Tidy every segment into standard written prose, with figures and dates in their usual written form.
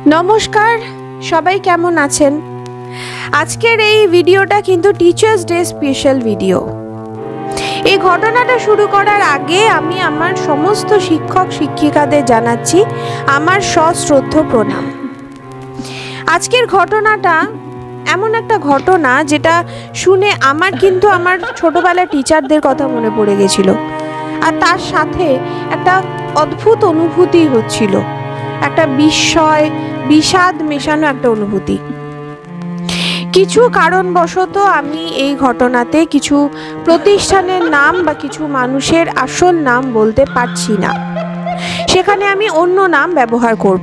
নমস্কার, সবাই কেমন আছেন? আজকের এই ভিডিওটা কিন্তু টিচার্স ডে স্পেশাল ভিডিও। এই ঘটনাটা শুরু করার আগে আমি আমার সমস্ত শিক্ষক শিক্ষিকাদের জানাচ্ছি আমার সশ্রদ্ধ প্রণাম। আজকের ঘটনাটা এমন একটা ঘটনা যেটা শুনে আমার কিন্তু আমার ছোটবেলার টিচারদের কথা মনে পড়ে গেছিল, আর তার সাথে একটা অদ্ভুত অনুভূতি হচ্ছিল, একটা বিস্ময় বিষাদ মেশানো একটা অনুভূতি। কিছু কারণবশত আমি এই ঘটনাতে কিছু প্রতিষ্ঠানের নাম বা কিছু মানুষের আসল নাম বলতে পারছি না, সেখানে আমি অন্য নাম ব্যবহার করব।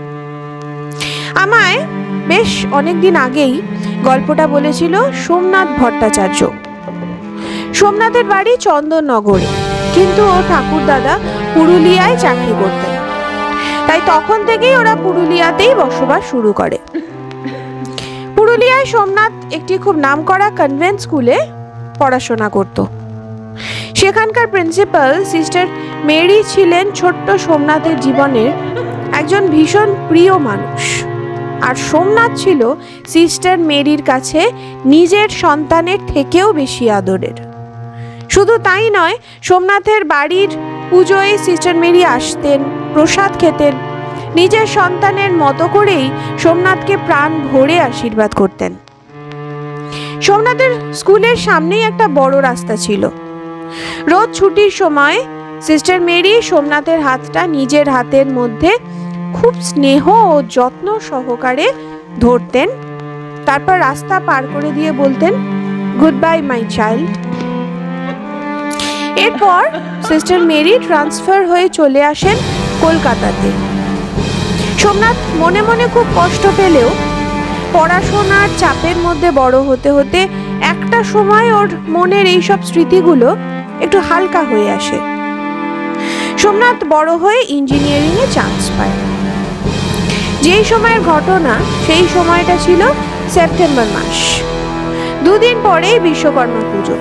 আমায় বেশ অনেকদিন আগেই গল্পটা বলেছিল সোমনাথ ভট্টাচার্য। সোমনাথের বাড়ি চন্দননগরে, কিন্তু ও ঠাকুরদাদা পুরুলিয়ায় চাকরি করতেন, তাই তখন থেকেই ওরা পুরুলিয়াতেই বসবাস শুরু করে। পুরুলিয়ায় সোমনাথ একটি খুব নামকরা কনভেন্ট স্কুলে পড়াশোনা করত। সেখানকার প্রিন্সিপাল সিস্টার মেরি ছিলেন ছোট্ট সোমনাথের জীবনের একজন ভীষণ প্রিয় মানুষ, আর সোমনাথ ছিল সিস্টার মেরির কাছে নিজের সন্তানের থেকেও বেশি আদরের। শুধু তাই নয়, সোমনাথের বাড়ির পুজোয় সিস্টার মেরি আসতেন, প্রসাদ খেতেন, নিজের সন্তানের মতো করেই সোমনাথকে প্রাণ ভরে আশীর্বাদ করতেন। সোমনাথের স্কুলের সামনেই একটা বড় রাস্তা ছিল। রোজ ছুটির সময় সিস্টার মেরি সোমনাথের হাতটা নিজের হাতের মধ্যে খুব স্নেহ ও যত্ন সহকারে ধরতেন, তারপর রাস্তা পার করে দিয়ে বলতেন, গুড বাই মাই চাইল্ড। এরপর সিস্টার মেরি ট্রান্সফার হয়ে চলে আসেন কলকাতাতে। সোমনাথ মনে মনে খুব কষ্ট পেলেও পড়াশোনার চাপের মধ্যে বড় হতে হতে একটা সময় ওর মনের এইসব স্মৃতিগুলো একটু হালকা হয়ে আসে। সোমনাথ বড় হয়ে ইঞ্জিনিয়ারিংয়ে চান্স পায়। যেই সময়ের ঘটনা, সেই সময়টা ছিল সেপ্টেম্বর মাস, দুদিন পরেই বিশ্বকর্মা পুজো।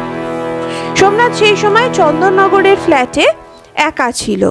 সোমনাথ সেই সময় চন্দননগরের ফ্ল্যাটে একা ছিল।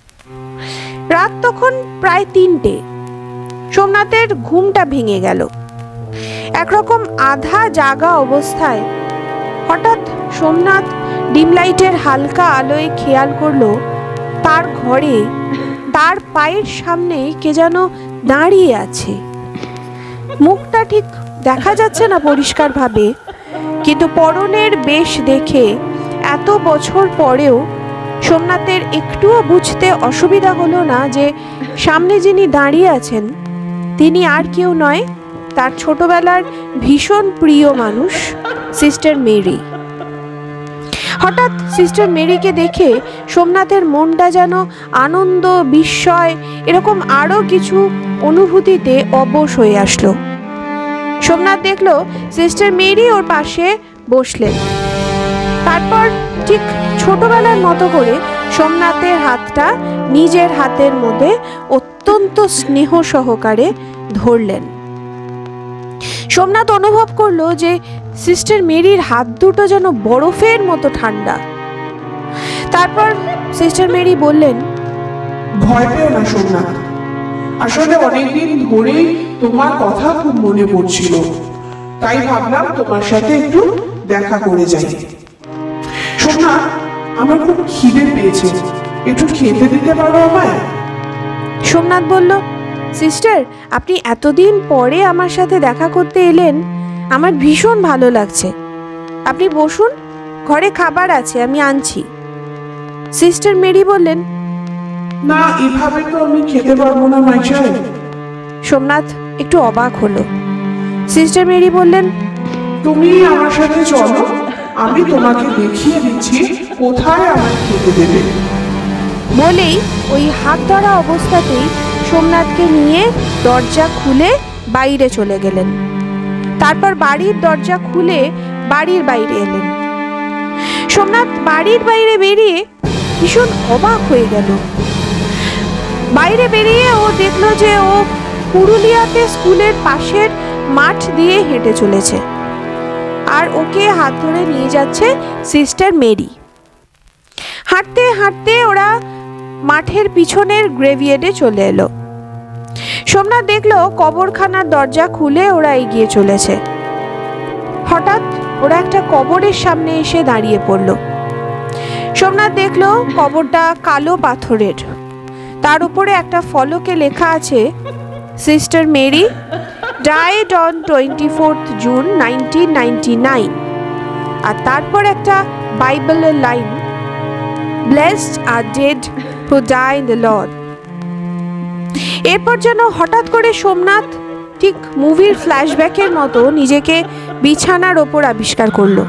রাত তখন প্রায় 3টে। সোমনাথের ঘুমটা ভেঙে গেল। একরকম আধা জাগা অবস্থায় হঠাৎ সোমনাথ ডিম লাইটের হালকা আলোয় খেয়াল করলো তার ঘরে তার পায়ের সামনে কে যেন দাঁড়িয়ে আছে। মুখটা ঠিক দেখা যাচ্ছে না পরিষ্কারভাবে, কিন্তু পরনের বেশ দেখে এত বছর পরেও সোমনাথের একটুও বুঝতে অসুবিধা হলো না যে সামনে যিনি দাঁড়িয়ে আছেন তিনি আর কেউ নয়, তার ছোটবেলার ভীষণ প্রিয় মানুষ সিস্টার মেরি। হঠাৎ সিস্টার মেরিকে দেখে সোমনাথের মনটা যেন আনন্দ, বিস্ময়, এরকম আরও কিছু অনুভূতিতে অবশ হয়ে আসলো। সোমনাথ দেখলো সিস্টার মেরি ওর পাশে বসলেন। তারপর ঠিক ছোটবেলার মতো করে সোমনাথের হাতটা নিজের হাতের মধ্যে অত্যন্ত স্নেহ সহকারে ধরলেন। সোমনাথ অনুভব করলো যে সিস্টার মেরির হাত দুটো যেন বরফের মতো ঠান্ডা। তারপর সিস্টার মেরি বললেন, ভয় পেও না সোমনাথ, আসলে অনেকদিন ধরেই তোমার কথা খুব মনে পড়ছিল, তাই ভাবলাম তোমার সাথে একটু দেখা করে যাই। সোমনাথ, আমার খুব খিদে পেয়েছে, একটু খেতে দিতে পারো আমায়? সোমনাথ বলল, সিস্টার, আপনি এতদিন পরে আমার সাথে দেখা করতে এলেন, আমার ভীষণ ভালো লাগছে। আপনি বসুন, ঘরে খাবার আছে, আমি আনছি। সিস্টার মেরি বললেন, না, এভাবে তো আমি খেতে পারবো না মাই চাইল্ড। সোমনাথ একটু অবাক হলো। সিস্টার মেরি বললেন, তুমি আমার সাথে চলো, আমি তোমাকে দেখিয়ে দিচ্ছি কোথায় আমায় খেতে দেবে। বলেই ওই হাত ধরা অবস্থাতেই সোমনাথকে নিয়ে দরজা খুলে বাইরে চলে গেলেন। তারপর বাড়ির দরজা খুলে বাড়ির বাইরে এলেন। সোমনাথ বাড়ির বাইরে বেরিয়ে ভীষণ অবাক হয়ে গেল। বাইরে বেরিয়ে ও দেখলো যে ও পুরুলিয়াতে স্কুলের পাশের মাঠ দিয়ে হেঁটে চলেছে, আর ওকে হাত ধরে নিয়ে যাচ্ছে সিস্টার মেরি। হাঁটতে হাঁটতে ওরা মাঠের পিছনের গ্রেভিয়েডে চলে এলো। সোমনাথ দেখলো কবরখানার দরজা খুলে ওরা এগিয়ে চলেছে। হঠাৎ ওরা একটা কবরের সামনে এসে দাঁড়িয়ে পড়ল। সোমনাথ দেখলো কবরটা কালো পাথরের, তার উপরে একটা ফলকে লেখা আছে sister Mary died on 24 June 1999, আর তারপর একটা বাইবেলের line, blessed are dead who die in the Lord. এরপর যেন হঠাৎ করে সোমনাথ ঠিক মুভির ফ্ল্যাশব্যাকের মতো নিজেকে বিছানার ওপর আবিষ্কার করলো।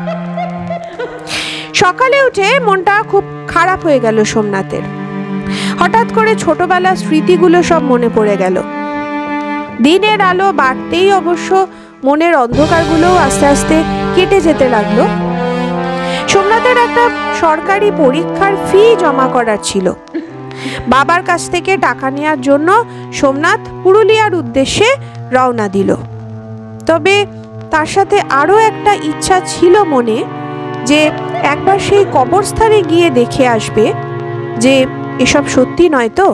সকালে উঠে মনটা খুব খারাপ হয়ে গেল সোমনাথের। হঠাৎ করে ছোটবেলার স্মৃতিগুলো সব মনে পড়ে গেল। দিনের আলো বাড়তেই অবশ্য মনের অন্ধকারগুলোও আস্তে আস্তে কেটে যেতে লাগলো। সোমনাথের একটা সরকারি পরীক্ষার ফি জমা করার ছিল। বাবার কাছ থেকে টাকা নেওয়ার জন্য সোমনাথ পুরুলিয়ার উদ্দেশ্যে রওনা দিল। তবে তার সাথে আরও একটা ইচ্ছা ছিল মনে, যে একবার সেই কবরস্থানে গিয়ে দেখে আসবে যে এসব সত্যি নয় তো।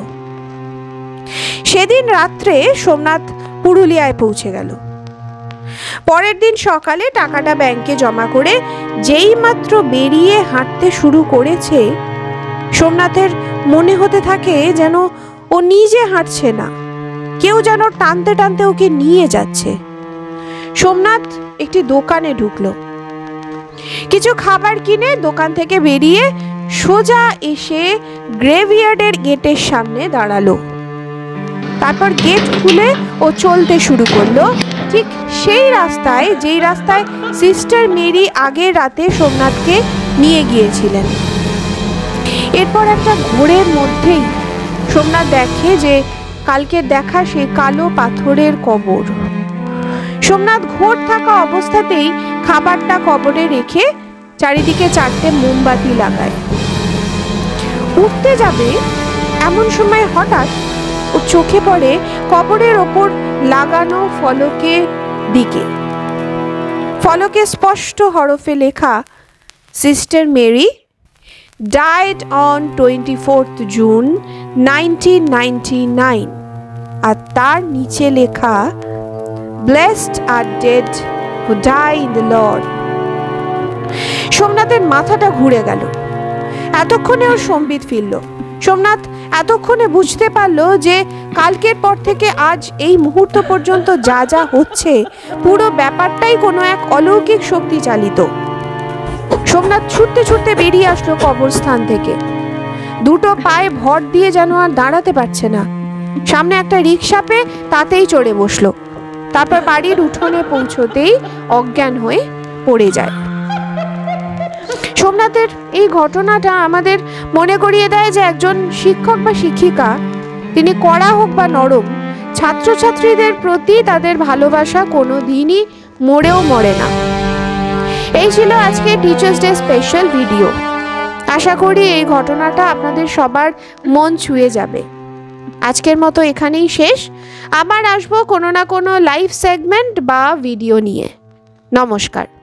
সেদিন রাত্রে সোমনাথ পুরুলিয়ায় পৌঁছে গেল। পরের দিন সকালে টাকাটা ব্যাংকে জমা করে যেই মাত্র বেরিয়ে হাঁটতে শুরু করেছে, সোমনাথের মনে হতে থাকে যেন ও নিজে হাঁটছে না, কেউ যেন টানতে টানতে ওকে নিয়ে যাচ্ছে। সোমনাথ একটি দোকানে ঢুকলো। কিছু খাবার কিনে দোকান থেকে বেরিয়ে সোজা এসে গ্রেভইয়ার্ডের গেটের সামনে দাঁড়ালো। তারপর গেট খুলে ও চলতে শুরু করলো ঠিক সেই রাস্তায় যেই রাস্তায় সিস্টার মেরি আগের রাতে সোমনাথকে নিয়ে গিয়েছিলেন। এরপর একটা ঘোরের মধ্যেই সোমনাথ দেখে যে কালকে দেখা সেই কালো পাথরের কবর। সোমনাথ ঘোর থাকা অবস্থাতেই খাবারটা কবরে রেখে চারিদিকে 4টে মোমবাতি লাগায়। উঠতে যাবে এমন সময় হঠাৎ ও চোখে পড়ে কবরের ওপর লাগানো ফলকের দিকে। ফলকে স্পষ্ট হরফে লেখা sister Mary died on 24 June 1999, আর তার নিচে লেখা blessed are dead who die in the Lord. সোমনাথের মাথাটা ঘুরে গেল। এতক্ষণে ওর সম্বিত ফিরল। সোমনাথ এতক্ষণে বুঝতে পারলো যে কালকের পর থেকে আজ এই মুহূর্ত পর্যন্ত যা যা হচ্ছে পুরো ব্যাপারটাই কোনো এক অলৌকিক শক্তি চালিত। সোমনাথ ছুটতে ছুটতে বেরিয়ে আসলো কবরস্থান থেকে। দুটো পায়ে ভর দিয়ে যেন আর দাঁড়াতে পারছে না। সামনে একটা রিক্সা পেয়ে তাতেই চড়ে বসলো। তারপর বাড়ির উঠোনে পৌঁছতেই অজ্ঞান হয়ে পড়ে যায়। সোমনাথের এই ঘটনাটা আমাদের মনে করিয়ে দেয় যে একজন শিক্ষক বা শিক্ষিকা, তিনি কড়া হোক বা নরম, ছাত্রছাত্রীদের প্রতি তাদের ভালোবাসা কোনো দিনই মরেও মরে না। এই ছিল আজকে টিচার্স ডে স্পেশাল ভিডিও। আশা করি এই ঘটনাটা আপনাদের সবার মন ছুঁয়ে যাবে। আজকের মতো এখানেই শেষ। আবার আসবো কোনো না কোনো লাইভ সেগমেন্ট বা ভিডিও নিয়ে। নমস্কার।